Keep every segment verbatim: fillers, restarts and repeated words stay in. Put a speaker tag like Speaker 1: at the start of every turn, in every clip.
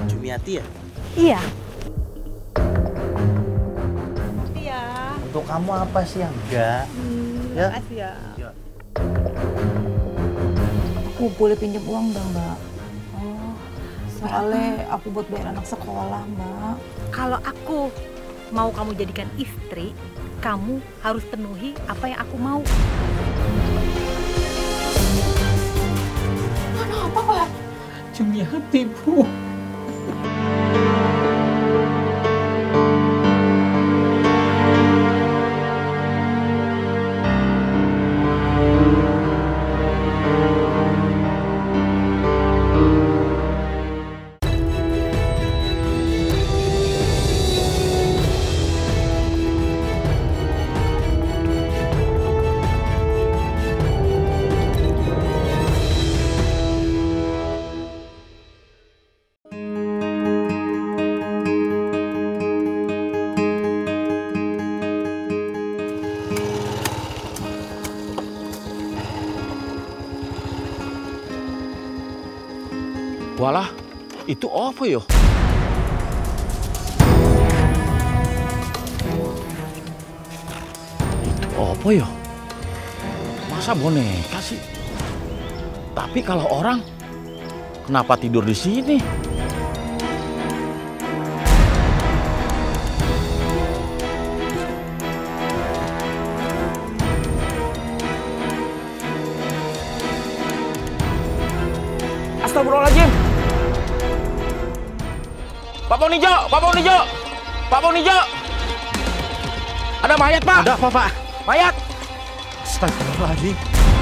Speaker 1: Jumiati ya?
Speaker 2: Iya.
Speaker 3: Iya.
Speaker 1: Untuk kamu apa sih yang enggak?
Speaker 3: Hmm,
Speaker 1: ya?
Speaker 3: Makasih ya.
Speaker 1: Ya.
Speaker 2: Aku boleh pinjam uang nggak, Mbak? Oh, soalnya aku buat bayar anak sekolah, Mbak.
Speaker 3: Kalau aku mau kamu jadikan istri, kamu harus penuhi apa yang aku mau.
Speaker 2: Kenapa, Pak?
Speaker 4: Jumiati, Bu.
Speaker 5: Walah, itu apa yo? Itu apa yo? Masa boneka sih? Tapi kalau orang, kenapa tidur di sini? Astagfirullahaladzim. Pak Ponijo, Pak Ponijo, Pak Ponijo. Ada mayat, Pak.
Speaker 1: Ada apa, Pak?
Speaker 5: Mayat.
Speaker 1: Astagfirullahaladzim.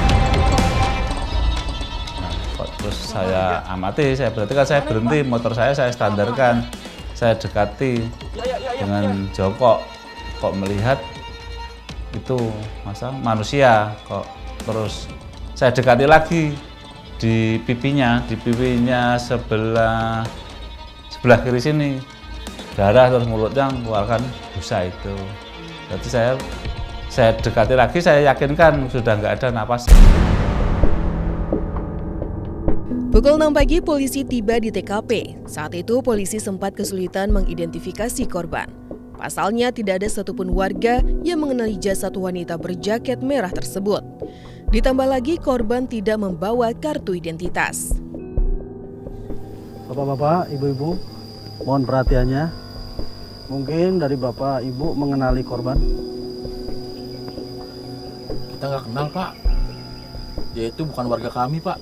Speaker 6: Kok terus saya amati, saya berarti kan saya berhenti, motor saya saya standarkan, saya dekati dengan jongkok, kok melihat itu masa manusia, kok terus saya dekati lagi di pipinya, di pipinya sebelah sebelah kiri sini, darah terus mulutnya mengeluarkan busa itu. Berarti saya saya dekati lagi, saya yakinkan sudah nggak ada napas.
Speaker 7: Pukul enam pagi polisi tiba di T K P. Saat itu polisi sempat kesulitan mengidentifikasi korban. Pasalnya tidak ada satupun warga yang mengenali jasad wanita berjaket merah tersebut. Ditambah lagi korban tidak membawa kartu identitas.
Speaker 8: Bapak-bapak, ibu-ibu, mohon perhatiannya. Mungkin dari bapak, ibu mengenali korban?
Speaker 5: Kita nggak kenal, Pak. Dia itu bukan warga kami, Pak.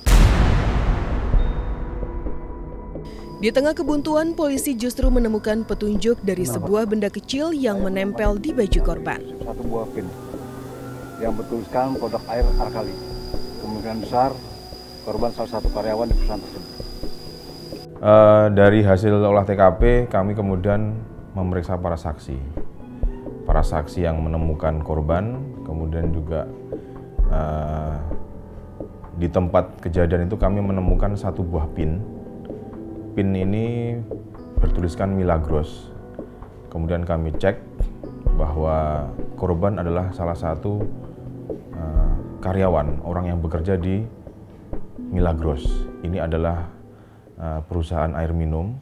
Speaker 7: Di tengah kebuntuan, polisi justru menemukan petunjuk dari sebuah benda kecil yang menempel di baju korban.
Speaker 8: Satu buah pin yang bertuliskan produk air alkali. Kemungkinan besar korban salah satu karyawan di perusahaan tersebut.
Speaker 9: Uh, dari hasil olah T K P, kami kemudian memeriksa para saksi. Para saksi yang menemukan korban, kemudian juga uh, di tempat kejadian itu kami menemukan satu buah pin. Pin ini bertuliskan Milagros. Kemudian kami cek bahwa korban adalah salah satu uh, karyawan, orang yang bekerja di Milagros. Ini adalah uh, perusahaan air minum.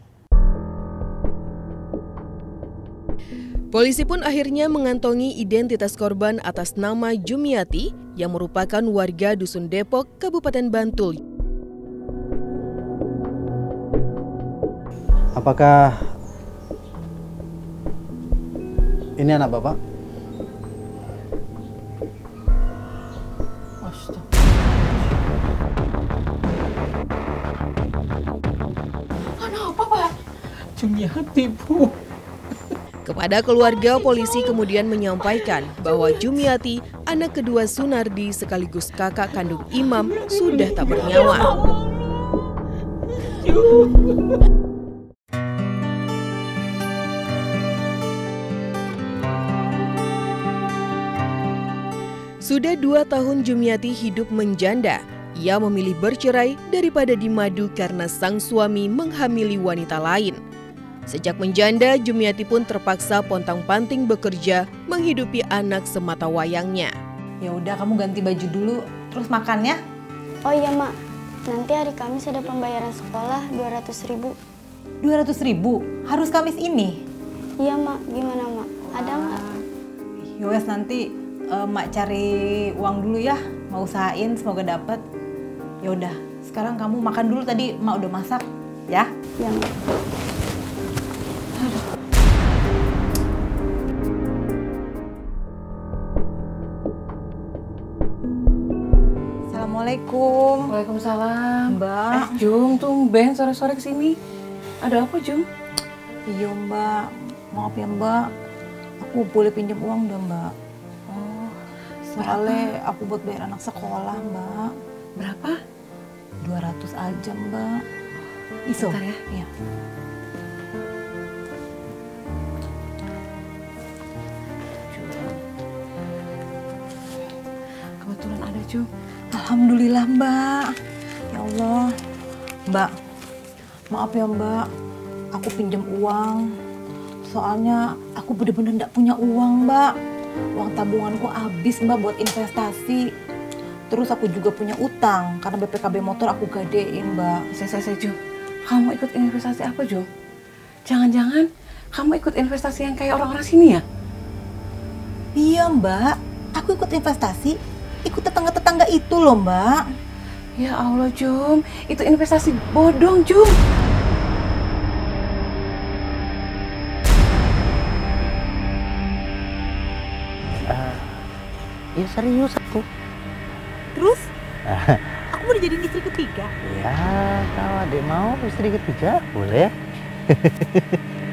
Speaker 7: Polisi pun akhirnya mengantongi identitas korban atas nama Jumiati yang merupakan warga Dusun Depok, Kabupaten Bantul.
Speaker 8: Apakah ini anak bapak?
Speaker 2: Kenapa, Pak?
Speaker 4: Jumiati, Bu.
Speaker 7: Kepada keluarga, polisi kemudian menyampaikan bahwa Jumiati, anak kedua Sunardi sekaligus kakak kandung Imam, sudah tak bernyawa. Sudah dua tahun Jumiati hidup menjanda. Ia memilih bercerai daripada dimadu karena sang suami menghamili wanita lain. Sejak menjanda, Jumiati pun terpaksa pontang-panting bekerja menghidupi anak semata wayangnya.
Speaker 2: Ya udah, kamu ganti baju dulu, terus makan ya.
Speaker 10: Oh iya, Mak. Nanti hari Kamis ada pembayaran sekolah dua ratus ribu.
Speaker 2: dua ratus ribu? Harus Kamis ini?
Speaker 10: Iya mak, gimana mak? Ada nggak?
Speaker 2: Yowes, nanti uh, mak cari uang dulu ya. Mau usahain, semoga dapet. Ya udah, sekarang kamu makan dulu, tadi mak udah masak, ya?
Speaker 10: Iya mak.
Speaker 2: Assalamualaikum.
Speaker 11: Waalaikumsalam.
Speaker 2: Mbak.
Speaker 11: Eh, Jung, tumben sore-sore kesini. Ada apa, Jung?
Speaker 2: Iya Mbak, maaf ya Mbak. Aku boleh pinjam uang dah Mbak.
Speaker 11: Oh,
Speaker 2: soalnya aku buat bayar anak sekolah Mbak.
Speaker 11: Berapa?
Speaker 2: dua ratus aja Mbak. Iso?
Speaker 11: Bentar ya.
Speaker 2: Iya.
Speaker 11: Kebetulan ada, Jung.
Speaker 2: Alhamdulillah Mbak. Ya Allah. Mbak, maaf ya Mbak. Aku pinjam uang. Soalnya aku bener-bener gak punya uang Mbak. Uang tabunganku habis Mbak buat investasi. Terus aku juga punya utang karena B P K B motor aku gadein Mbak.
Speaker 11: Saya, saya, Jung. Kamu ikut investasi apa, Jung? Jangan-jangan kamu ikut investasi yang kayak orang-orang sini ya?
Speaker 2: Iya Mbak. Aku ikut investasi. Ikut tetangga-tetangga itu loh Mbak.
Speaker 11: Ya Allah, Jung. Itu investasi bodong, Jung.
Speaker 1: Uh, ya serius aku.
Speaker 3: Terus? Aku mau dijadiin istri ketiga.
Speaker 1: Ya, kalau adik mau istri ketiga boleh.